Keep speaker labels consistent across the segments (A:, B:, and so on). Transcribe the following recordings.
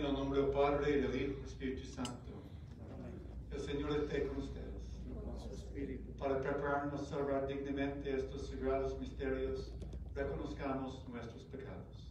A: En el nombre del Padre, y del Hijo y del Espíritu Santo. El Señor esté con ustedes. Para prepararnos a celebrar dignamente estos sagrados misterios, reconozcamos nuestros pecados.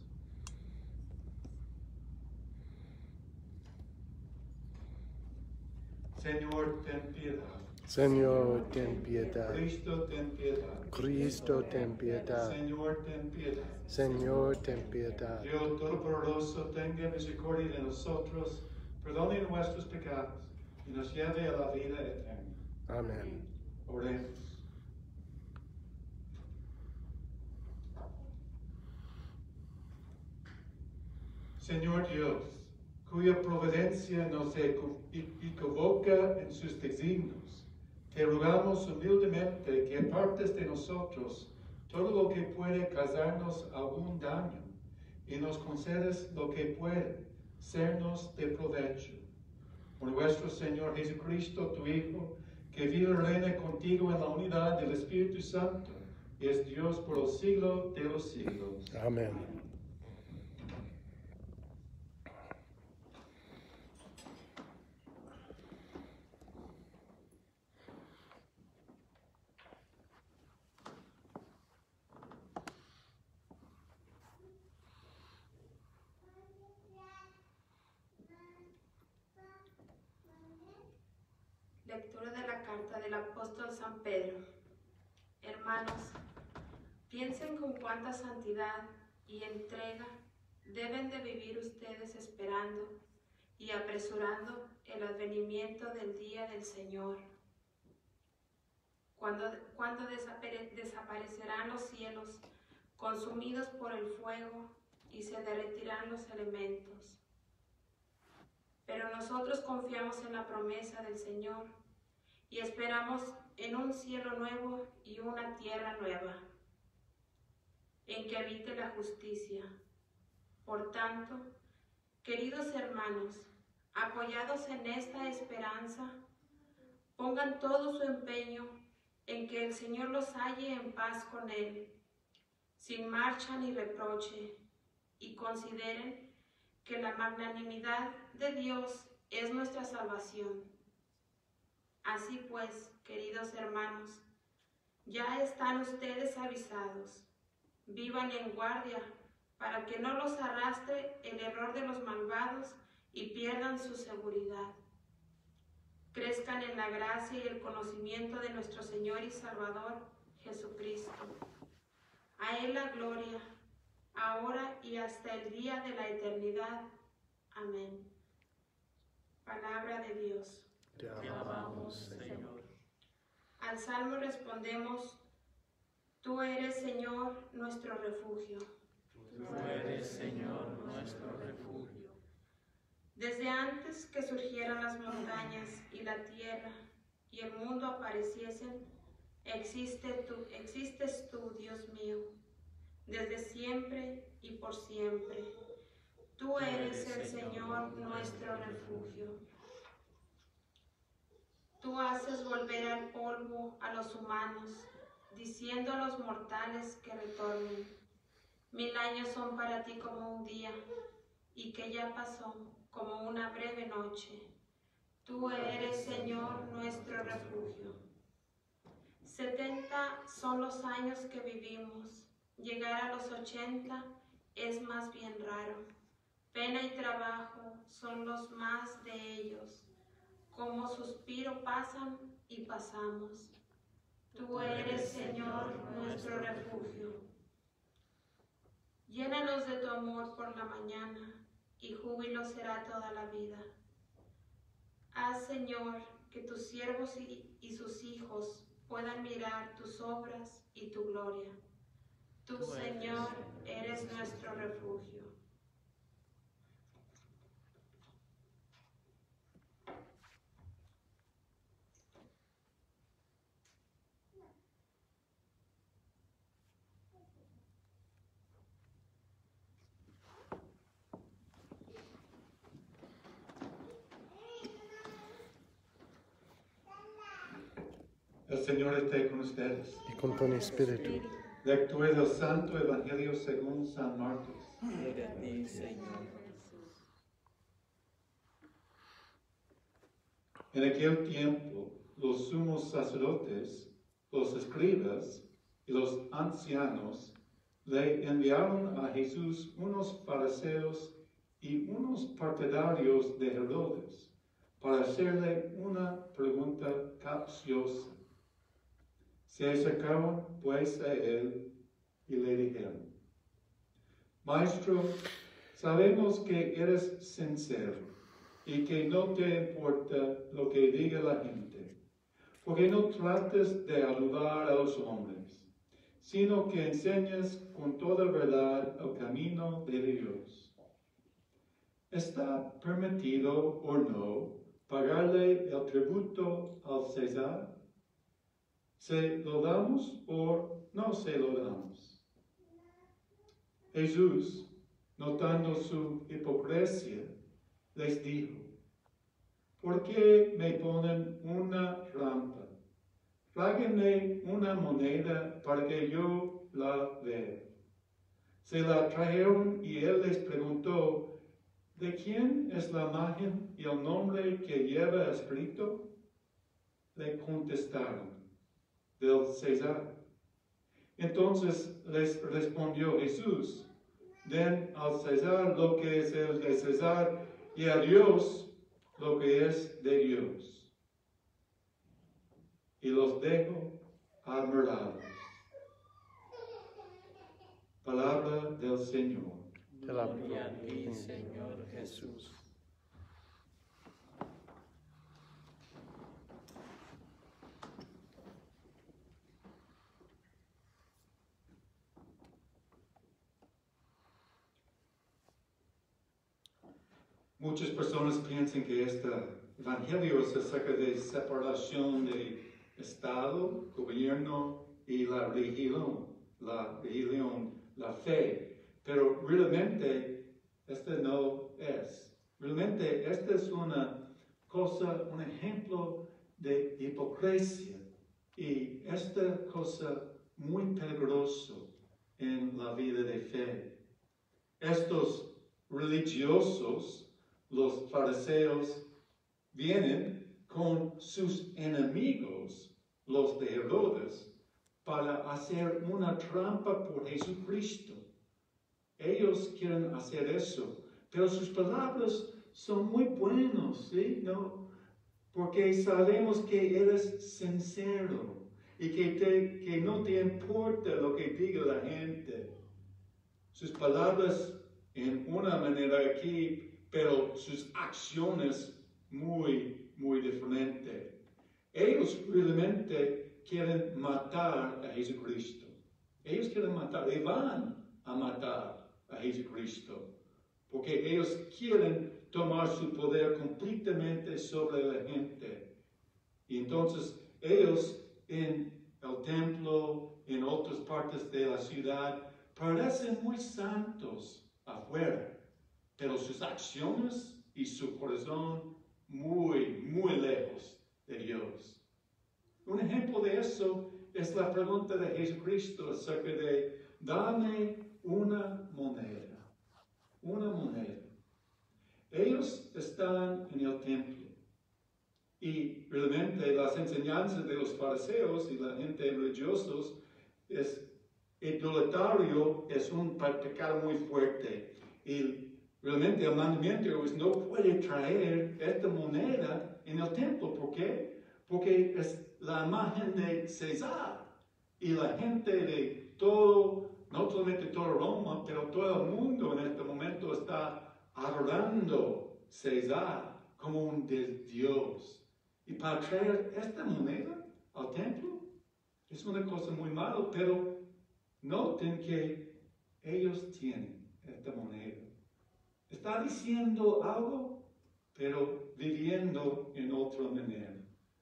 A: Señor, ten piedad.
B: Señor, ten piedad.
A: Cristo, ten piedad.
B: Cristo, ten piedad.
A: Señor, ten piedad.
B: Señor, ten piedad.
A: Dios Todopoderoso, tenga misericordia de nosotros, perdone nuestros pecados y nos lleve a la vida eterna.
B: Amén.
A: Oremos. Señor Dios, cuya providencia nos equivoca en sus designios, te rogamos humildemente que apartes de nosotros todo lo que puede causarnos algún daño y nos concedes lo que puede sernos de provecho. Por nuestro Señor Jesucristo, tu Hijo, que vive y reina contigo en la unidad del Espíritu Santo, y es Dios por el siglo de los siglos.
B: Amén.
C: Lectura de la carta del apóstol San Pedro. Hermanos, piensen con cuánta santidad y entrega deben de vivir ustedes esperando y apresurando el advenimiento del día del Señor, cuando desaparecerán los cielos consumidos por el fuego y se derretirán los elementos. Pero nosotros confiamos en la promesa del Señor y esperamos en un cielo nuevo y una tierra nueva, en que habite la justicia. Por tanto, queridos hermanos, apoyados en esta esperanza, pongan todo su empeño en que el Señor los halle en paz con Él, sin marcha ni reproche, y consideren que la magnanimidad de Dios es nuestra salvación. Así pues, queridos hermanos, ya están ustedes avisados. Vivan en guardia para que no los arrastre el error de los malvados y pierdan su seguridad. Crezcan en la gracia y el conocimiento de nuestro Señor y Salvador, Jesucristo. A Él la gloria, ahora y hasta el día de la eternidad. Amén. Palabra de Dios.
B: Te alabamos, Señor.
C: Al Salmo respondemos: Tú eres, Señor, nuestro refugio.
D: Tú eres, Señor, nuestro refugio.
C: Desde antes que surgieran las montañas y la tierra y el mundo apareciesen, existes tú, Dios mío, desde siempre y por siempre. Tú eres el Señor, nuestro refugio. Tú haces volver al polvo a los humanos, diciendo a los mortales que retornen. 1000 años son para ti como un día, y que ya pasó como una breve noche. Tú eres, Señor, nuestro refugio. 70 son los años que vivimos. Llegar a los 80 es más bien raro. Pena y trabajo son los más de ellos. Como suspiro pasan y pasamos. Tú eres, Señor, nuestro refugio. Llénanos de tu amor por la mañana, y júbilo será toda la vida. Haz, Señor, que tus siervos y sus hijos puedan mirar tus obras y tu gloria. Tú, Señor, eres nuestro refugio.
A: El Señor esté con ustedes.
B: Y con tu espíritu.
A: Lectura del Santo Evangelio según San Marcos.
D: Gloria a ti, Señor.
A: En aquel tiempo, los sumos sacerdotes, los escribas y los ancianos le enviaron a Jesús unos fariseos y unos partidarios de Herodes para hacerle una pregunta capciosa. Se acercaron pues a él y le dijeron: Maestro, sabemos que eres sincero y que no te importa lo que diga la gente, porque no trates de ayudar a los hombres, sino que enseñas con toda verdad el camino de Dios. ¿Está permitido o no pagarle el tributo al César? ¿Se lo damos o no se lo damos? Jesús, notando su hipocresía, les dijo: ¿Por qué me ponen una trampa? Tráiganme una moneda para que yo la vea. Se la trajeron y él les preguntó: ¿de quién es la imagen y el nombre que lleva escrito? Le contestaron: del César. Entonces les respondió Jesús: den al César lo que es el de César y a Dios lo que es de Dios. Y los dejo admirados. Palabra del Señor.
B: Te la
D: Gloria a ti, Señor Jesús.
A: Muchas personas piensan que este evangelio es acerca de separación de Estado, gobierno y la religión, la fe. Pero realmente este no es. Realmente este es una cosa, un ejemplo de hipocresía. Y esta cosa muy peligroso en la vida de fe. Estos religiosos, los fariseos, vienen con sus enemigos, los de Herodes, para hacer una trampa por Jesucristo. Ellos quieren hacer eso, pero sus palabras son muy buenas, ¿sí? ¿No? Porque sabemos que eres sincero y que no te importa lo que diga la gente. Sus palabras en una manera aquí, pero sus acciones muy, muy diferentes. Ellos realmente quieren matar a Jesucristo. Ellos quieren matar y van a matar a Jesucristo, porque ellos quieren tomar su poder completamente sobre la gente. Y entonces ellos en el templo, en otras partes de la ciudad, parecen muy santos afuera, pero sus acciones y su corazón muy, muy lejos de Dios. Un ejemplo de eso es la pregunta de Jesucristo acerca de: dame una moneda. Una moneda. Ellos están en el templo y realmente las enseñanzas de los fariseos y la gente religiosa es idolatario, es un pecado muy fuerte. Y realmente el mandamiento es: no puede traer esta moneda en el templo. ¿Por qué? Porque es la imagen de César. Y la gente de todo, no solamente todo Roma, pero todo el mundo en este momento está adorando César como un Dios. Y para traer esta moneda al templo es una cosa muy mala, pero noten que ellos tienen esta moneda. Está diciendo algo, pero viviendo en otra manera.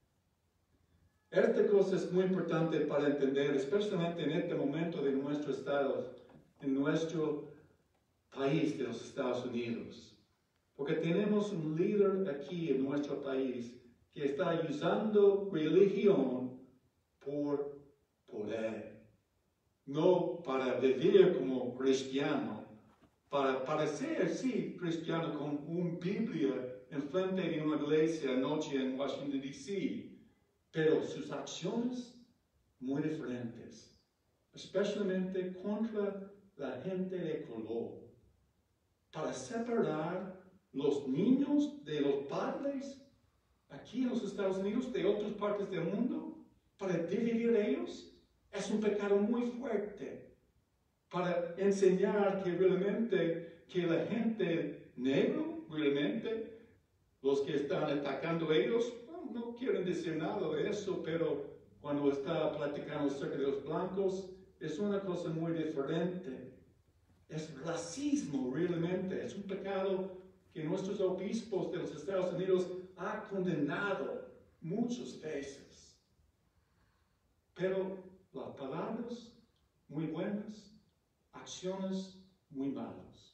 A: Esta cosa es muy importante para entender, especialmente en este momento de nuestro estado, en nuestro país de los Estados Unidos. Porque tenemos un líder aquí en nuestro país que está usando religión por poder. No para vivir como cristiano, para parecer, sí, cristiano con una Biblia
E: enfrente de una iglesia anoche en Washington, D.C., pero sus acciones muy diferentes, especialmente contra la gente de color, para separar los niños de los padres aquí en los Estados Unidos, de otras partes del mundo, para dividir ellos, es un pecado muy fuerte. Para enseñar que realmente, que la gente negra, realmente, los que están atacando a ellos, no quieren decir nada de eso, pero cuando está platicando acerca de los blancos, es una cosa muy diferente. Es racismo realmente, es un pecado que nuestros obispos de los Estados Unidos han condenado muchas veces. Pero las palabras muy buenas, acciones muy malas.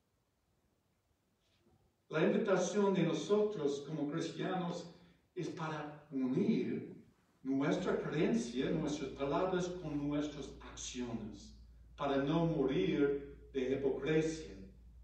E: La invitación de nosotros como cristianos es para unir nuestra creencia, nuestras palabras con nuestras acciones, para no morir de hipocresía,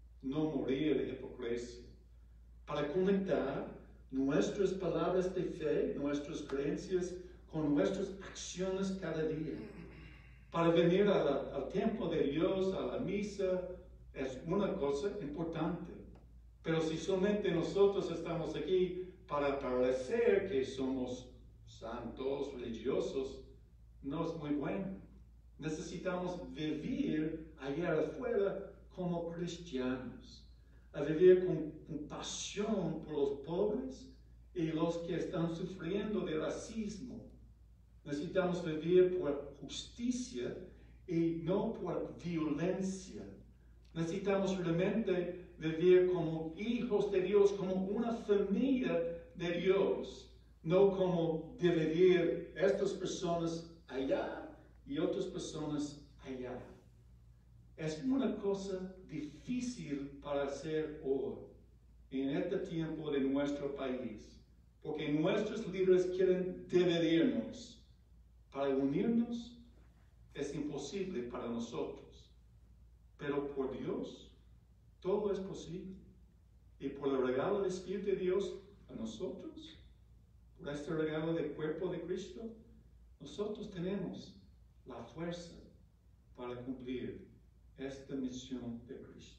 E: para conectar nuestras palabras de fe, nuestras creencias con nuestras acciones cada día. Para venir al templo de Dios, a la misa, es una cosa importante. Pero si solamente nosotros estamos aquí para parecer que somos santos, religiosos, no es muy bueno. Necesitamos vivir allá afuera como cristianos, a vivir con pasión por los pobres y los que están sufriendo de racismo. Necesitamos vivir por justicia y no por violencia. Necesitamos realmente vivir como hijos de Dios, como una familia de Dios, no como dividir estas personas allá y otras personas allá. Es una cosa difícil para hacer hoy, en este tiempo de nuestro país, porque nuestros líderes quieren dividirnos. Para unirnos es imposible para nosotros, pero por Dios todo es posible. Y por el regalo del Espíritu de Dios a nosotros, por este regalo del cuerpo de Cristo, nosotros tenemos la fuerza para cumplir esta misión de Cristo.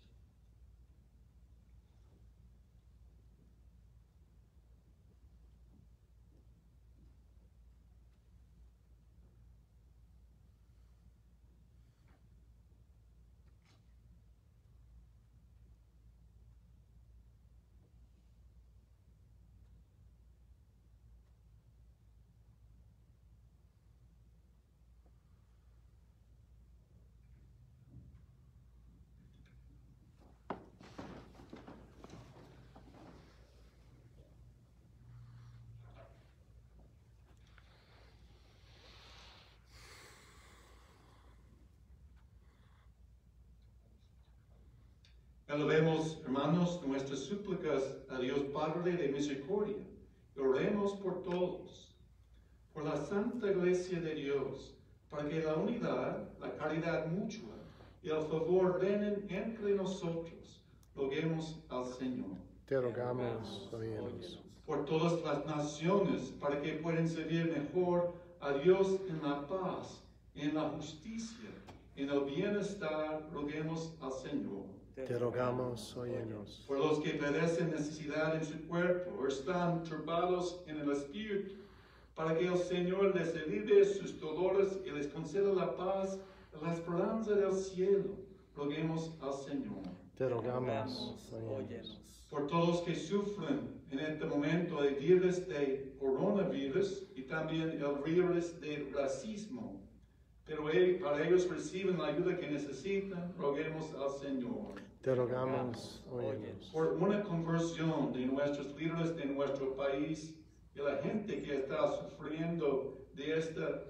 E: Elevemos, hermanos, nuestras súplicas a Dios Padre de misericordia. Oremos por todos, por la Santa Iglesia de Dios, para que la unidad, la caridad mutua y el favor reinen entre nosotros. Roguemos al Señor.
B: Te rogamos, óyenos.
E: Por todas las naciones, para que puedan servir mejor a Dios en la paz, en la justicia, en el bienestar, roguemos al Señor.
B: Te rogamos, óyenos.
E: Por los que padecen necesidad en su cuerpo o están turbados en el espíritu, para que el Señor les alivie sus dolores y les conceda la paz y la esperanza del cielo. Roguemos al Señor.
B: Te rogamos, óyenos.
E: Por todos que sufren en este momento el virus de coronavirus y también el virus de racismo, pero para ellos reciben la ayuda que necesitan, roguemos al Señor.
B: Te rogamos, óyenos.
E: Por una conversión de nuestros líderes de nuestro país y la gente que está sufriendo de esta,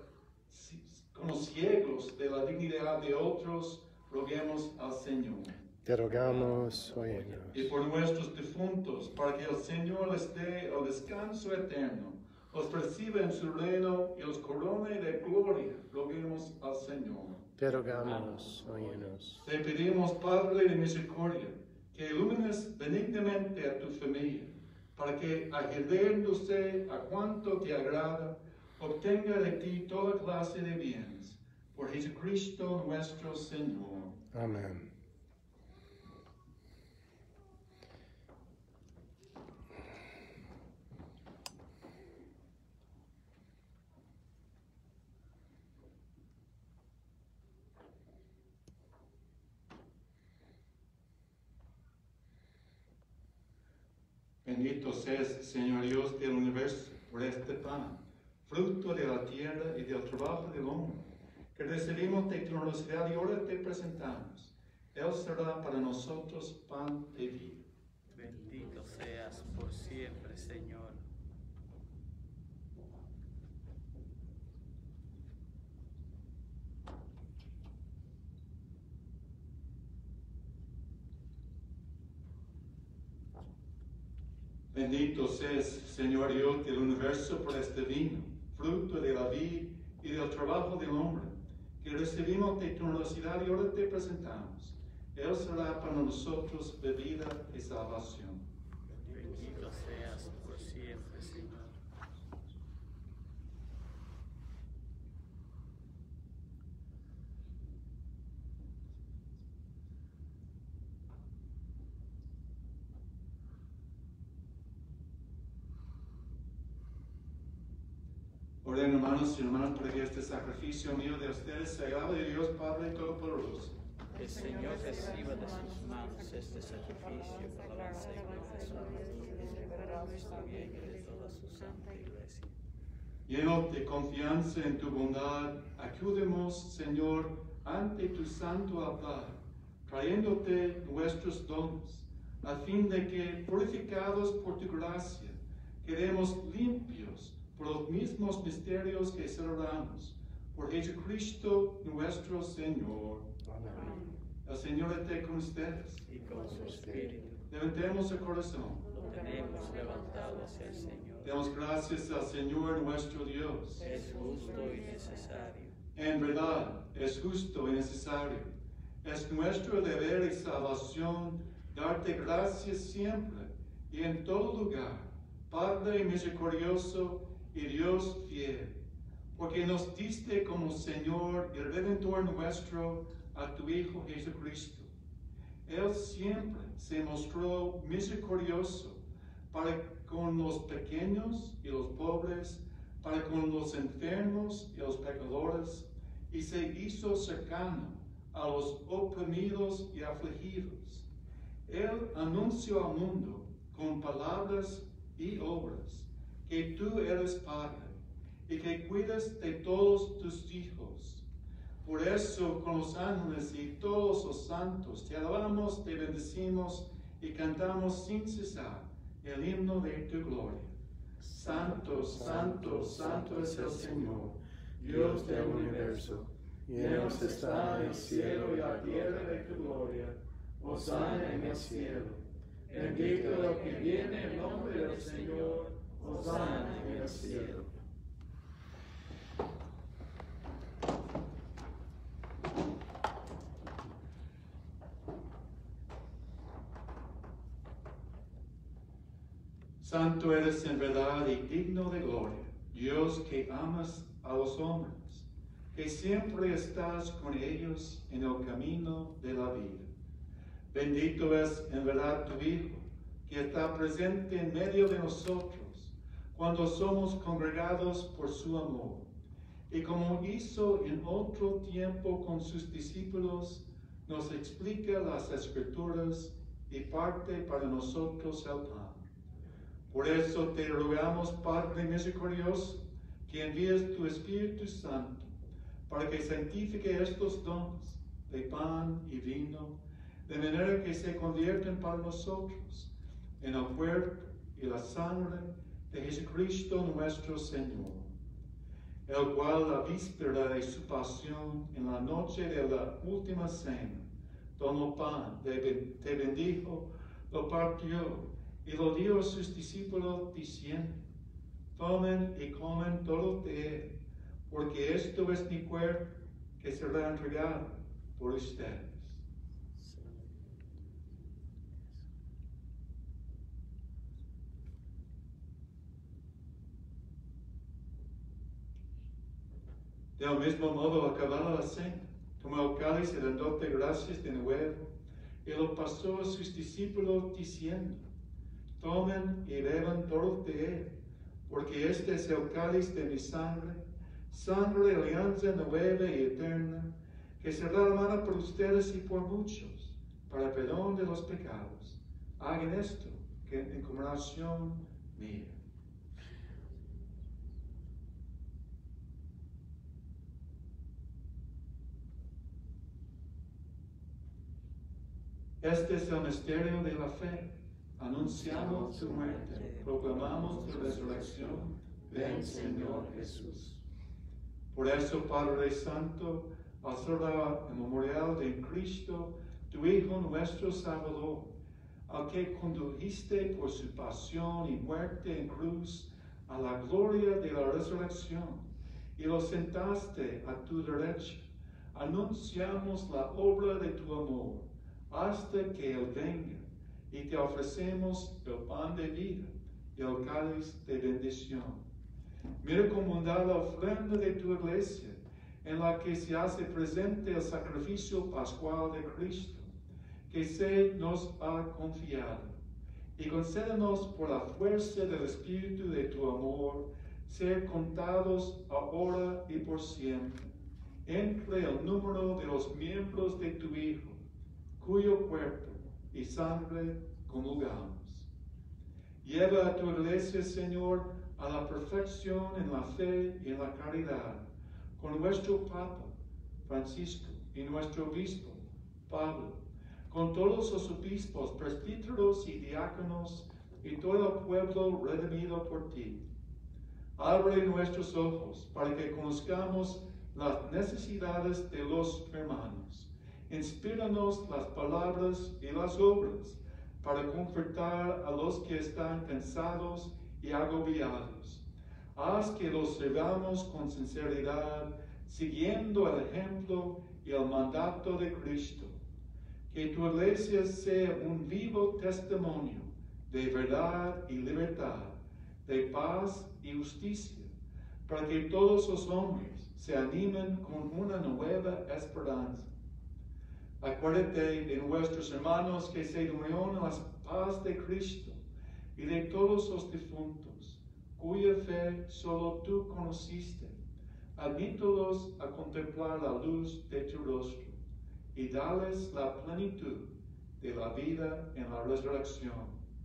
E: como ciegos de la dignidad de otros, roguemos al Señor.
B: Te rogamos, óyenos.
E: Y por nuestros difuntos, para que el Señor les dé el descanso eterno, los reciba en su reino y los corone de gloria, roguemos al Señor.
B: Te rogamos, óyenos.
E: Te pedimos, Padre de misericordia, que ilumines benignamente a tu familia,
A: para que, adhiriéndose a cuanto te agrada, obtenga de ti toda clase de bienes. Por Jesucristo nuestro Señor.
B: Amén.
A: Bendito seas, Señor Dios del universo, por este pan, fruto de la tierra y del trabajo del hombre, que recibimos de tu generosidad y ahora te presentamos. Él será para nosotros pan de vida.
D: Bendito seas por siempre, Señor.
A: Bendito seas, Señor Dios del universo, por este vino, fruto de la vid y del trabajo del hombre, que recibimos de tu generosidad y ahora te presentamos. Él será para nosotros bebida y salvación.
D: Bendito seas por siempre, Señor.
A: Oren, hermanos y hermanas, para que este sacrificio mío de ustedes sea agradable de Dios Padre Todopoderoso.
D: El Señor reciba de sus manos este sacrificio para la alabanza y gloria de su bien y de toda su santa iglesia.
A: Llenos de confianza en tu bondad, acudimos, Señor, ante tu santo altar, trayéndote nuestros dones, a fin de que, purificados por tu gracia, quedemos limpios por los mismos misterios que celebramos, por Jesucristo nuestro Señor.
B: Amén.
A: El Señor esté con ustedes.
D: Y con su espíritu.
A: Levantemos el corazón.
D: Lo tenemos levantado hacia el Señor.
A: Demos gracias al Señor nuestro Dios.
D: Es justo y necesario.
A: En verdad, es justo y necesario. Es nuestro deber y salvación darte gracias siempre y en todo lugar, Padre misericordioso y Dios fiel, porque nos diste como Señor y Redentor nuestro a tu Hijo Jesucristo. Él siempre se mostró misericordioso para con los pequeños y los pobres, para con los enfermos y los pecadores, y se hizo cercano a los oprimidos y afligidos. Él anunció al mundo con palabras y obras que tú eres Padre y que cuidas de todos tus hijos. Por eso, con los ángeles y todos los santos, te alabamos, te bendecimos y cantamos sin cesar el himno de tu gloria. Santo, santo, santo es el Señor,
B: Dios del universo. Llenos está el cielo y la tierra de tu gloria. Hosana en el cielo. Bendito el que viene en nombre del Señor. Hosana en el cielo.
A: Santo eres en verdad y digno de gloria, Dios que amas a los hombres, que siempre estás con ellos en el camino de la vida. Bendito es en verdad tu Hijo, que está presente en medio de nosotros cuando somos congregados por su amor. Y como hizo en otro tiempo con sus discípulos, nos explica las Escrituras y parte para nosotros el pan. Por eso te rogamos, Padre misericordioso, que envíes tu Espíritu Santo para que santifique estos dones de pan y vino, de manera que se convierten para nosotros en el cuerpo y la sangre de Jesucristo nuestro Señor, el cual la víspera de su pasión, en la noche de la última cena, tomó pan, te bendijo, lo partió y lo dio a sus discípulos diciendo: tomen y comen todos de él, porque esto es mi cuerpo que será entregado por ustedes. Del mismo modo, acabada la cena, tomó el cáliz y dándote gracias de nuevo, y lo pasó a sus discípulos diciendo: tomen y beban todos de él, porque este es el cáliz de mi sangre, sangre de alianza nueva y eterna, que será derramada por ustedes y por muchos, para perdón de los pecados. Hagan esto en conmemoración mía. Este es el misterio de la fe. Anunciamos tu muerte, proclamamos tu resurrección. Ven, Señor Jesús. Por eso, Padre Santo, al celebrar el memorial de Cristo, tu Hijo nuestro Salvador, al que condujiste por su pasión y muerte en cruz a la gloria de la resurrección, y lo sentaste a tu derecha, anunciamos la obra de tu amor, hasta que Él venga, y te ofrecemos el pan de vida y el cáliz de bendición. Mira cómo da la ofrenda de tu iglesia, en la que se hace presente el sacrificio pascual de Cristo, que se nos ha confiado, y concédenos por la fuerza del Espíritu de tu amor, ser contados ahora y por siempre, entre el número de los miembros de tu Hijo, cuyo cuerpo y sangre comulgamos. Lleva a tu iglesia, Señor, a la perfección en la fe y en la caridad, con nuestro Papa Francisco y nuestro obispo Pablo, con todos los obispos, presbíteros y diáconos y todo el pueblo redimido por ti. Abre nuestros ojos para que conozcamos las necesidades de los hermanos. Inspíranos las palabras y las obras para confortar a los que están cansados y agobiados. Haz que los sirvamos con sinceridad, siguiendo el ejemplo y el mandato de Cristo. Que tu iglesia sea un vivo testimonio de verdad y libertad, de paz y justicia, para que todos los hombres se animen con una nueva esperanza. Acuérdate de nuestros hermanos que se durmieron en la paz de Cristo y de todos los difuntos, cuya fe solo tú conociste. Admítelos a contemplar la luz de tu rostro y dales la plenitud de la vida en la resurrección.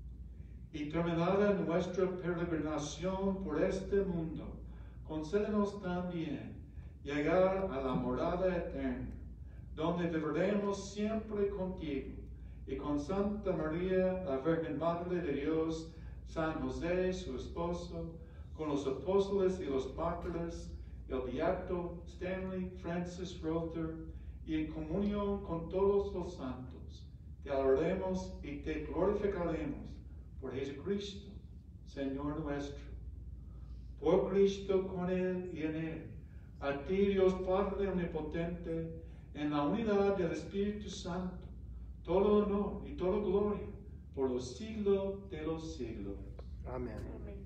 A: Y terminada nuestra peregrinación por este mundo, concédenos también llegar a la morada eterna, donde viviremos siempre contigo, y con Santa María, la Virgen Madre de Dios, San José, su esposo, con los apóstoles y los mártires, el beato Stanley Francis Rother, y en comunión con todos los santos, te alabaremos y te glorificaremos por Jesucristo, Señor nuestro. Por Cristo, con Él y en Él, a ti, Dios Padre omnipotente, en la unidad del Espíritu Santo, todo honor y toda gloria por los siglos de los siglos.
B: Amén.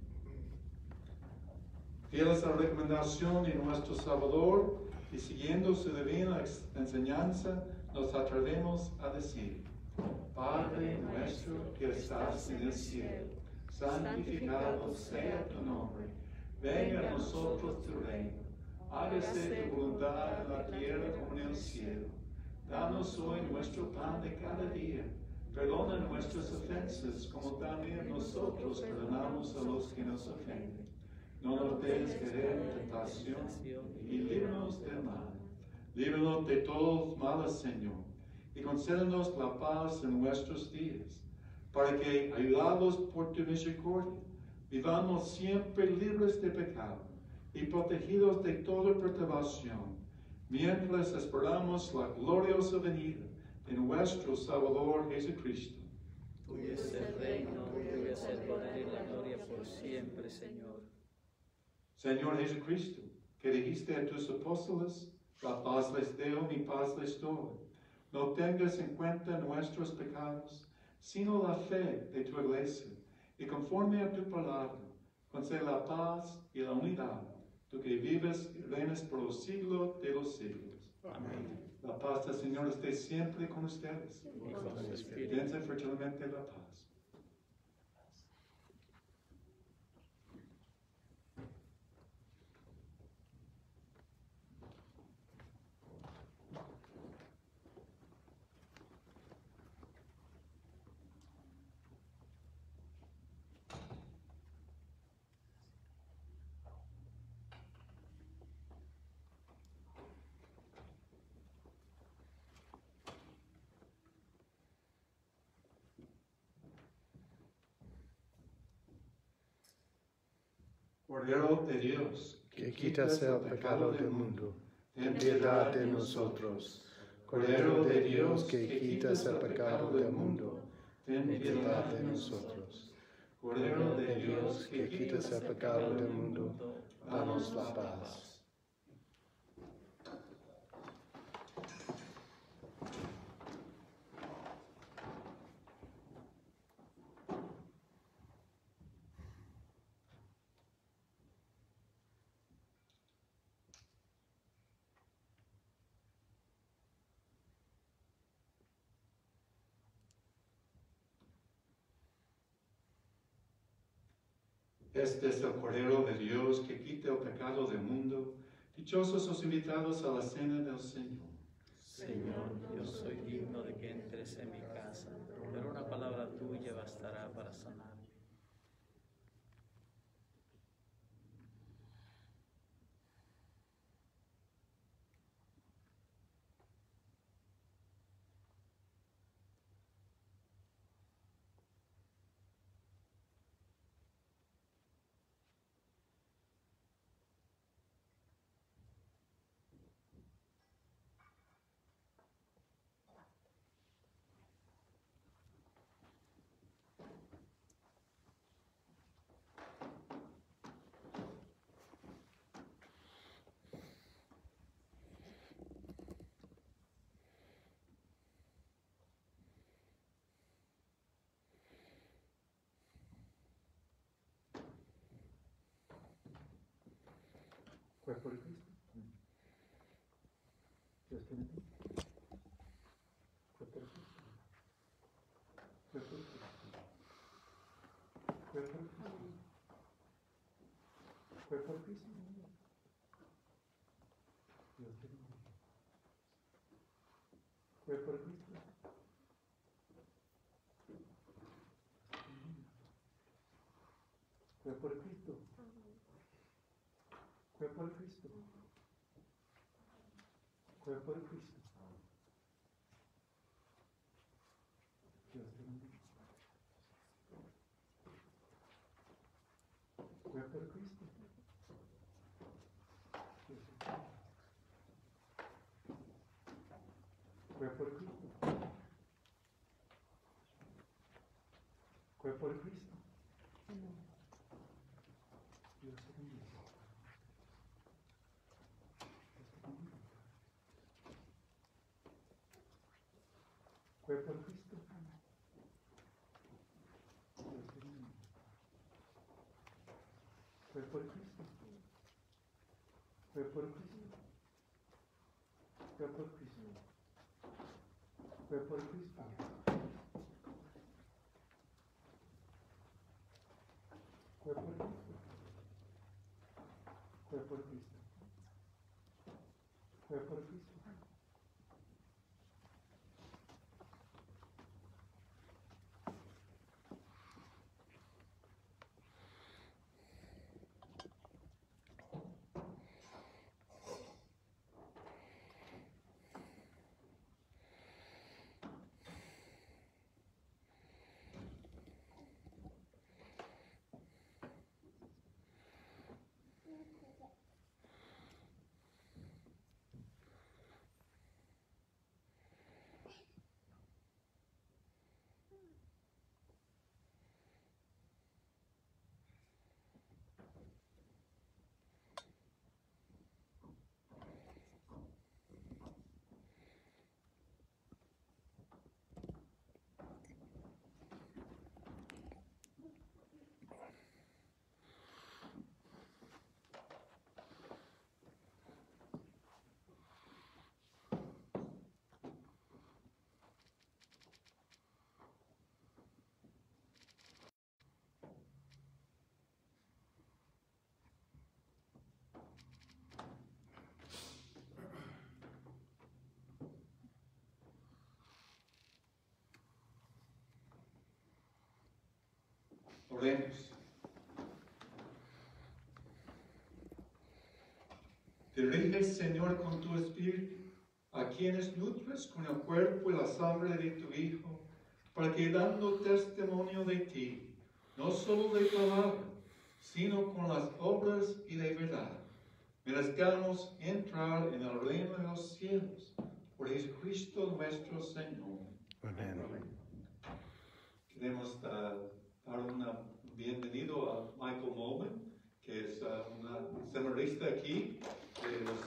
A: Fieles a la recomendación de nuestro Salvador y siguiendo su divina enseñanza, nos atrevemos a decir: Padre nuestro que estás en el cielo, santificado sea tu nombre. Venga a nosotros tu reino. Hágase tu voluntad en la tierra como en el cielo. Danos hoy nuestro pan de cada día. Perdona nuestras ofensas, como también nosotros perdonamos a los que nos ofenden. No nos dejes caer en tentación y líbranos del mal. Líbranos de todos los males, Señor, y concédenos la paz en nuestros días, para que, ayudados por tu misericordia, vivamos siempre libres de pecado y protegidos de toda perturbación, mientras esperamos la gloriosa venida de nuestro Salvador Jesucristo.
D: Tuyo es el reino, tuyo es el poder y la gloria por siempre, Señor.
A: Señor Jesucristo, que dijiste a tus apóstoles: la paz les doy, mi paz les doy. No tengas en cuenta nuestros pecados, sino la fe de tu iglesia, y conforme a tu palabra, concede la paz y la unidad tú que vives y reinas por los siglos de los siglos.
D: Amén.
A: La paz del Señor esté siempre con ustedes.
D: Y con su espíritu.
A: Dense fraternalmente la paz. Cordero de Dios,
B: que quitas el pecado del mundo, ten piedad de nosotros. Cordero de Dios, que quitas el pecado del mundo, ten piedad de nosotros. Cordero de Dios, que quitas el pecado del mundo, danos la paz.
A: Este es el Cordero de Dios que quita el pecado del mundo. Dichosos los invitados a la cena del Señor.
D: Señor, yo soy digno de que entres en mi casa, pero una palabra tuya bastará para sanarme.
A: Cuerpo de Cristo. Dios te bendiga. Cuerpo de Cristo. Cuerpo de Cristo. Cuerpo de Cristo. Cuerpo de Cristo. Dios te bendiga. Cuerpo de Cristo. Cuerpo de Cristo. Cuerpo de Cristo. Cuerpo de Cristo. Dios te bendiga. Cuerpo de Cristo. Dios te bendiga. Cuerpo de Cristo. Cuerpo de Cristo. Dios te bendiga. Cuerpo de Cristo. Dios te bendiga. Cuerpo de Cristo. Cuerpo de Cristo. Cuerpo de Cristo. Cuerpo de Cristo. Cuerpo de Cristo. Cuerpo de Cristo. Cuerpo de Cristo. Oremos. Dirige, Señor, con tu Espíritu a quienes nutres con el cuerpo y la sangre de tu Hijo, para que dando testimonio de ti, no solo de palabra, sino con las obras y de verdad, merezcamos entrar en el reino de los cielos, por Jesucristo nuestro Señor.
B: Amén.
A: Queremos dar un bienvenido a Michael Moman, que es un seminarista aquí de los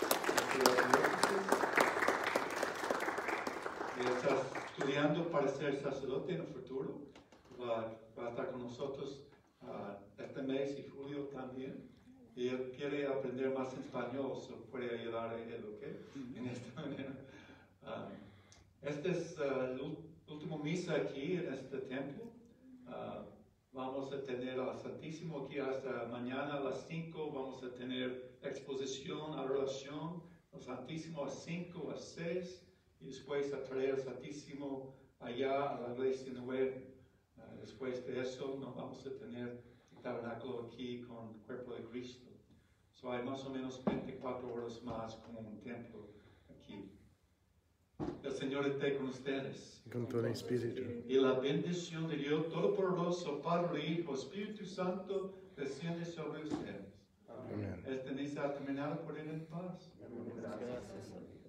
A: está estudiando para ser sacerdote en el futuro. Va a estar con nosotros este mes y julio también. Y él quiere aprender más español, se puede ayudar a él, ¿ok? En esta manera. Este es el último misa aquí en este templo. Vamos a tener al Santísimo aquí hasta mañana a las 5. Vamos a tener exposición, adoración, al Santísimo a 5, a 6. Y después a traer al Santísimo allá a la iglesia nueva. Después de eso no vamos a tener el tabernáculo aquí con el cuerpo de Cristo. So hay más o menos 24 horas más como un templo aquí. El Señor esté con ustedes.
B: Con tu espíritu.
A: Y la bendición de Dios Todopoderoso, Padre, Hijo, Espíritu Santo, desciende sobre ustedes.
B: Amén.
A: Esta misa ha terminado por ir en paz.
D: Gracias a Dios.